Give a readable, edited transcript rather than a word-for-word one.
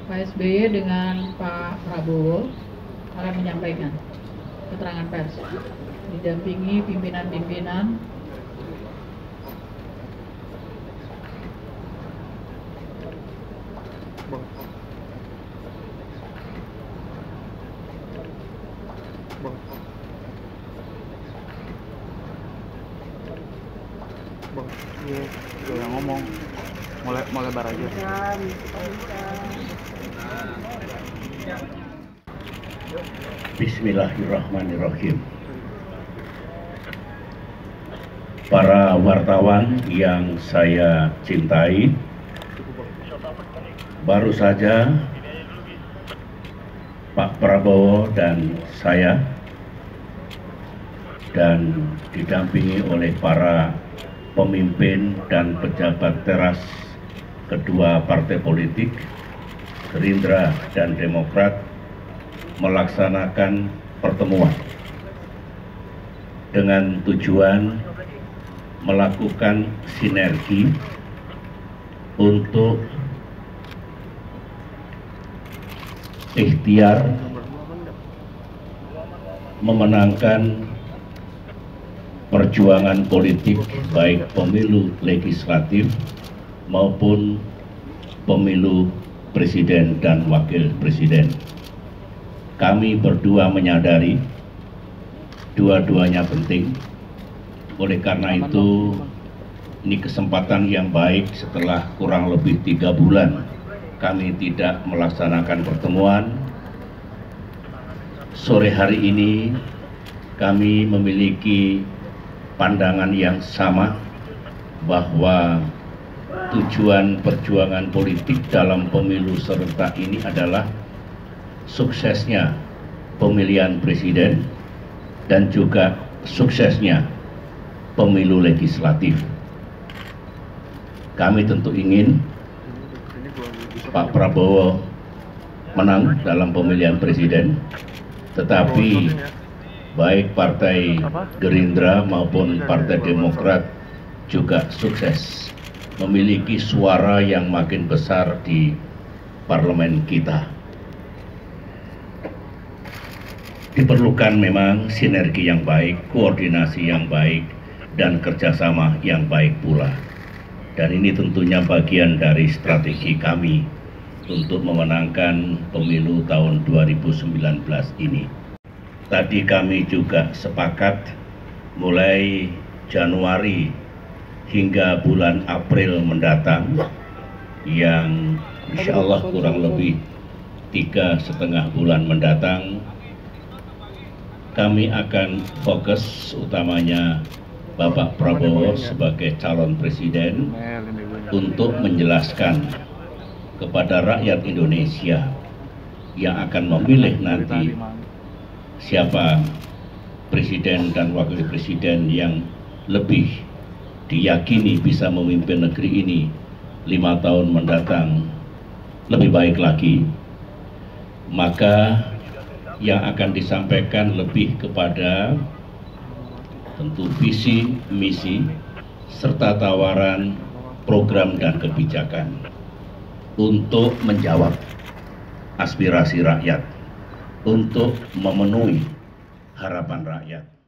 Pak SBY dengan Pak Prabowo akan menyampaikan keterangan pers, didampingi pimpinan-pimpinan iya, udah ngomong mau lebar aja. Bismillahirrahmanirrahim. Para wartawan yang saya cintai, baru saja Pak Prabowo dan saya dan didampingi oleh para pemimpin dan pejabat teras kedua partai politik, Gerindra dan Demokrat, melaksanakan pertemuan dengan tujuan melakukan sinergi untuk ikhtiar memenangkan perjuangan politik baik pemilu legislatif maupun pemilu presiden dan wakil presiden. Kami berdua menyadari dua-duanya penting. Oleh karena itu, ini kesempatan yang baik setelah kurang lebih 3 bulan kami tidak melaksanakan pertemuan. Sore hari ini kami memiliki pandangan yang sama bahwa tujuan perjuangan politik dalam pemilu serentak ini adalah suksesnya pemilihan presiden dan juga suksesnya pemilu legislatif. Kami tentu ingin Pak Prabowo menang dalam pemilihan presiden, tetapi baik Partai Gerindra maupun Partai Demokrat juga sukses memiliki suara yang makin besar di parlemen kita. Diperlukan memang sinergi yang baik, koordinasi yang baik, dan kerjasama yang baik pula. Dan ini tentunya bagian dari strategi kami untuk memenangkan pemilu tahun 2019 ini. Tadi kami juga sepakat mulai Januari hingga bulan April mendatang, yang insya Allah kurang lebih 3,5 bulan mendatang, kami akan fokus utamanya Bapak Prabowo sebagai calon presiden untuk menjelaskan kepada rakyat Indonesia yang akan memilih nanti siapa presiden dan wakil presiden yang lebih diyakini bisa memimpin negeri ini 5 tahun mendatang lebih baik lagi, maka yang akan disampaikan lebih kepada tentu visi, misi, serta tawaran program dan kebijakan untuk menjawab aspirasi rakyat, untuk memenuhi harapan rakyat.